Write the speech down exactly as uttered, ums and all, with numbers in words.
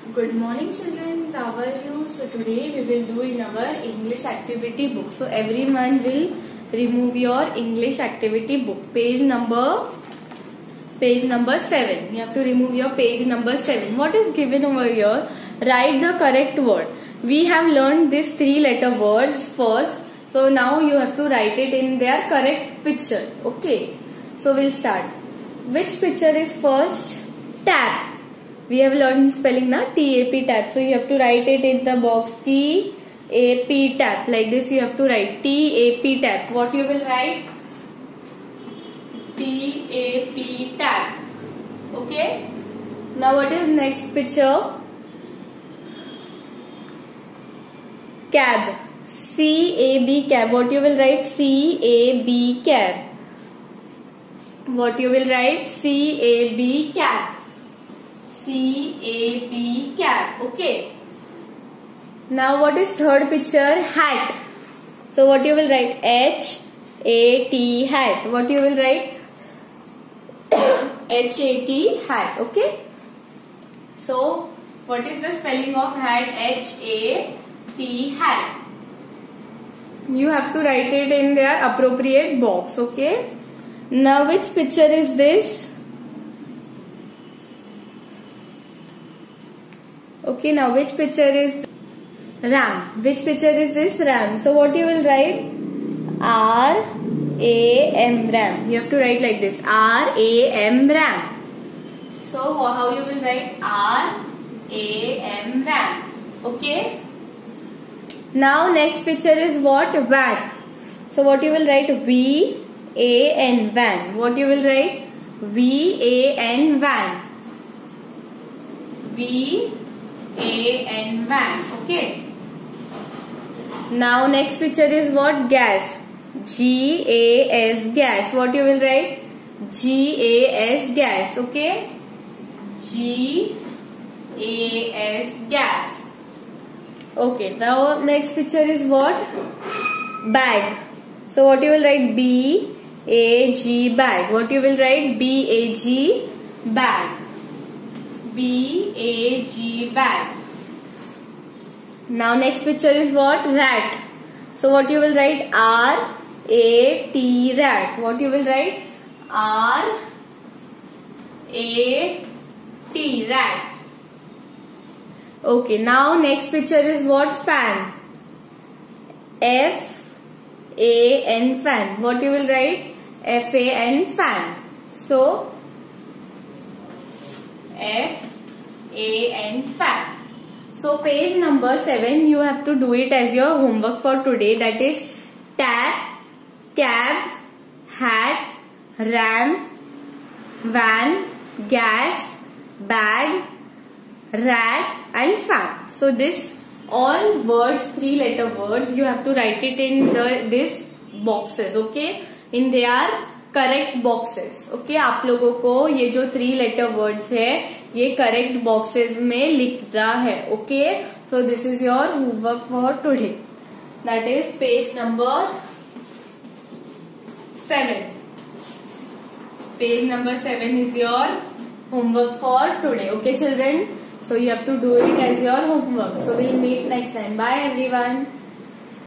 Good morning children, how are you? So today we will do in our English activity book. So everyone will remove your English activity book. Page number, page number seven. You have to remove your page number seven. What is given over here? Write the correct word. We have learned these three letter words first. So now you have to write it in their correct picture. Okay. So we'll start. Which picture is first? Tap. We have learned spelling na T A P tap. So you have to write it in the box T A P tap. Like this you have to write T A P tap. What you will write? T A P tap. Okay. Now what is next picture? Cab. C A B cab. What you will write? C A B cab. What you will write? C A B cab. C A B cab. Okay. Now what is third picture? Hat. So what you will write? H A T hat. What you will write? H A T hat. Okay. So what is the spelling of hat? H A T hat. You have to write it in their appropriate box. Okay. Now which picture is this? Okay, now which picture is ram? Which picture is this? Ram. So what you will write? R A M ram. You have to write like this. R A M ram. So how you will write? R A M ram. Okay. Now next picture is what? Van. So what you will write? V A N van. What you will write? V A N van. V A N van. Okay. Now next picture is what? Gas. G A S gas. What you will write? G A S gas. Okay. G A S gas. Okay. Now next picture is what? Bag. So what you will write? B A G bag. What you will write? B A G bag. B A G bag. Now next picture is what? Rat. So what you will write? R A T rat. What you will write? R A T rat. Okay. Now next picture is what? Fan. F A N fan. What you will write? F A N fan. So F A N fan. So page number seven you have to do it as your homework for today. That is tap, cab, hat, ram, van, gas, bag, rat and fan. So this all words, three letter words, you have to write it in the this boxes. Okay, in their correct boxes. Okay, आप लोगों को ये जो three letter words है ये correct boxes में लिखना है. Okay, so this is your homework for today. That is page number seven. Page number seven is your homework for today. Okay children, so you have to do it as your homework. So we'll meet next time. Bye everyone.